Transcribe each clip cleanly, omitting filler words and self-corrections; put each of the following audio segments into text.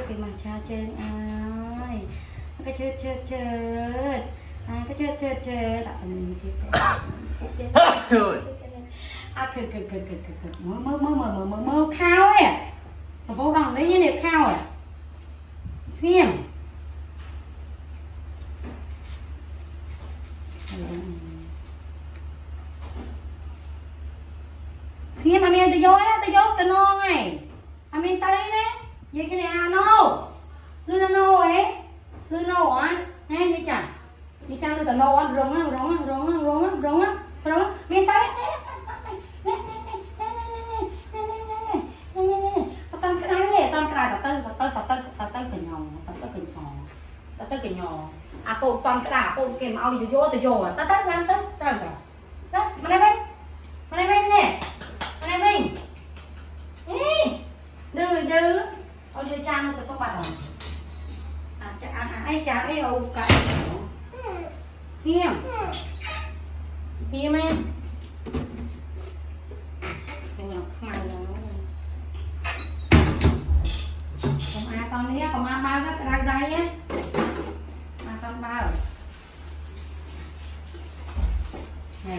cái mà cha trên ai cái chơi cái chơi đã mình thì mơ khao ấy ở vô đằng đấy như này khao à xem xem mà mình tới vô cái non này mà mình tới đấy vậy cái này nô lư nô ấy lư nô á nghe vậy chả đi chăng từ nô á rong mình tới tao cái này tao cái nhỏ à cô toàn cái đà cô kèm ao gì vô tao làm tới rồi đó mà này nè mà này mình đưa ao vô trang tao có bạn rồi à chắc ai chả ai hầu cả xem xem em con này còn bao cái ra đây á mà con bao này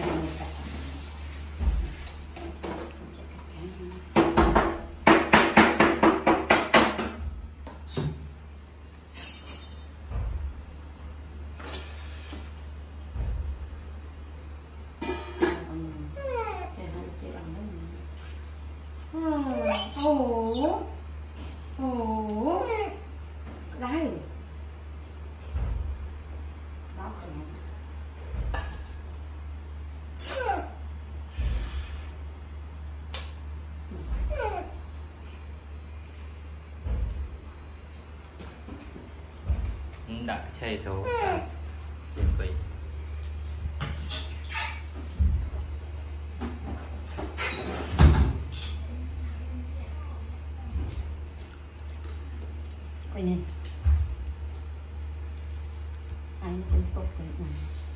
đấy đặt chơi thôi chuẩn bị coi nhìn anh cũng tốt cái này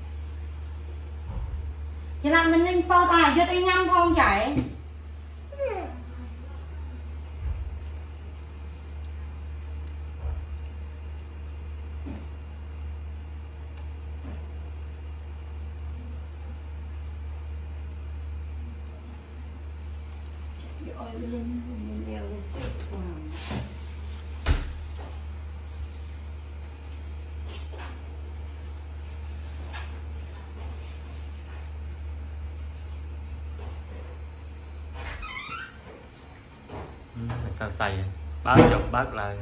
chỉ làm mình lên po tài cho tay nhâm không chảy sao xay bớt chụp bớt lại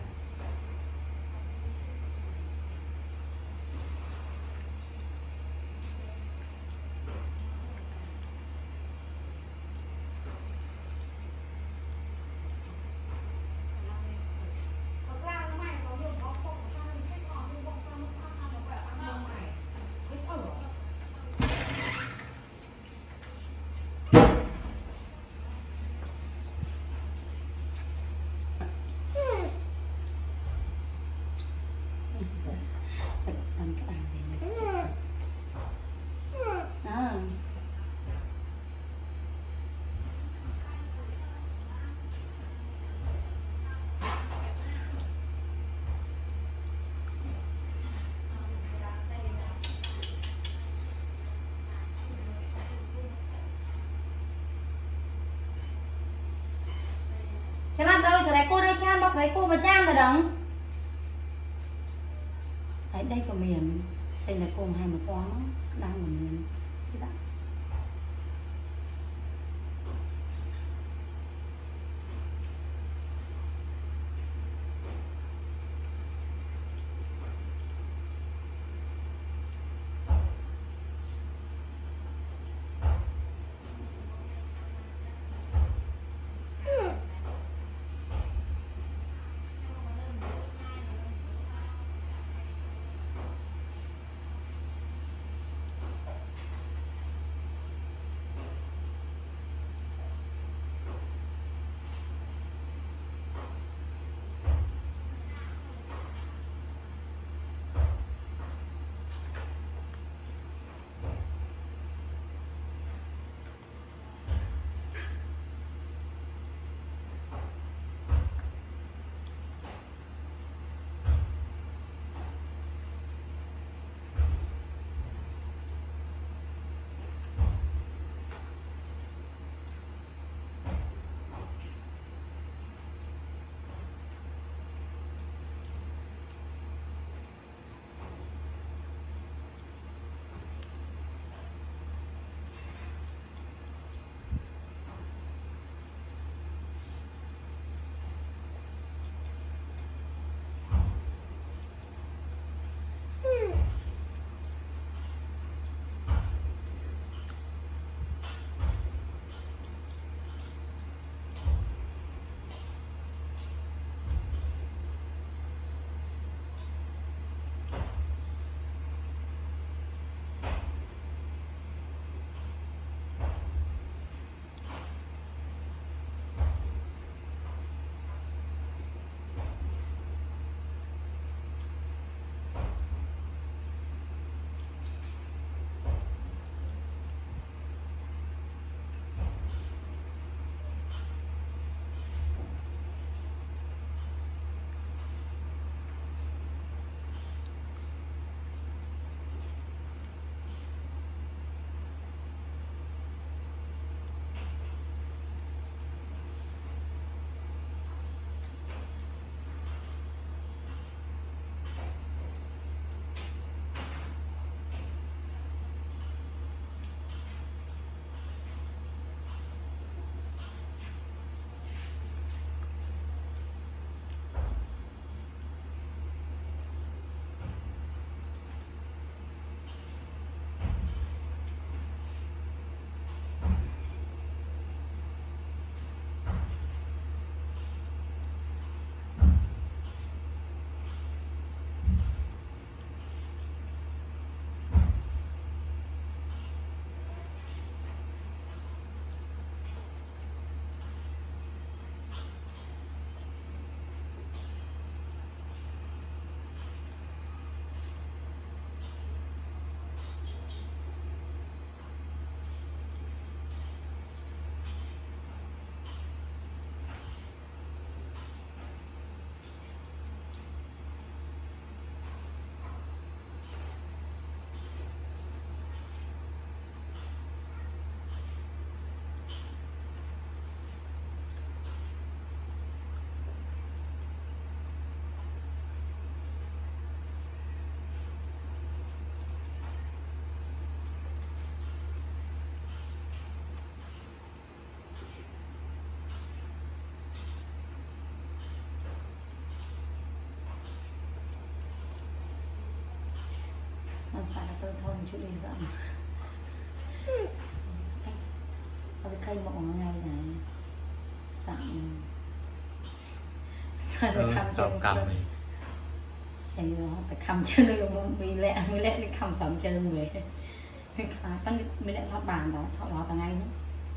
cái làm đâu giờ này cô đây trang bọc giấy cô và trang rồi đừng đấy đây của miền đây là cô hai một con đang ở miền xin ạ nó xả tôi thôi chút đi giận có cái cây mộng ngay này sẵn sao cầm này thì nó phải cầm chân được vì lẽ đi cầm sắm chân về cái mới lại thoát bàn đó thoát đó từ ngay nữa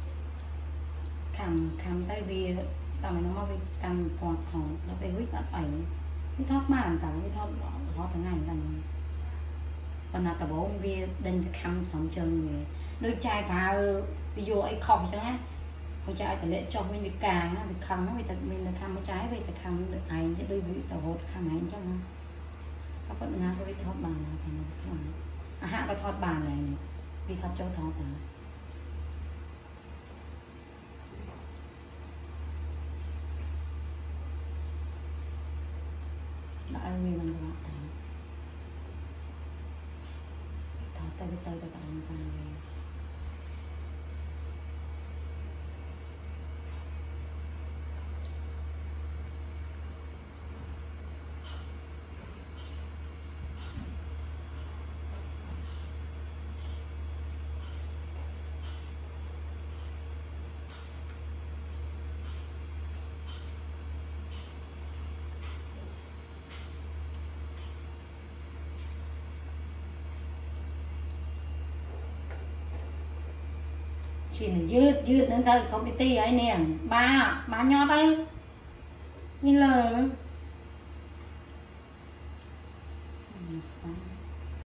cầm tay vì tao mày nó mau bị cầm còn thòng nó phải huyết bắt phải cái thoát bàn cả cái thoát từ ngay là còn là cả bố vì đừng cầm sắm chân về đôi trai và ví dụ ấy không chẳng á con trai phải lệ cho mình bị càng bị khăm nó bị mình là khăm cái trái về thì khăm được ai chứ đôi bị tàu hột khăm này chắc không các bạn nga có biết thoát bàn là thành một cái hạ có thoát bàn này đi thoát cho thoát à đã ai mình làm thoát tay với tay các bạn ta chỉ là dư đến đây có cái tí ấy nè ba nhót đây như là